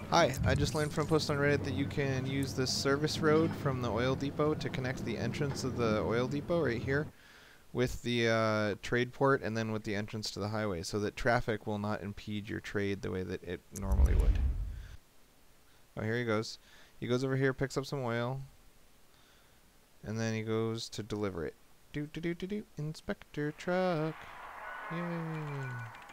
Hi, I just learned from a post on Reddit that you can use this service road from the oil depot to connect the entrance of the oil depot right here with the trade port and then with the entrance to the highway so that traffic will not impede your trade the way that it normally would. Oh, here he goes. He goes over here, picks up some oil, and then he goes to deliver it. Do do do do do. Inspector truck. Yay.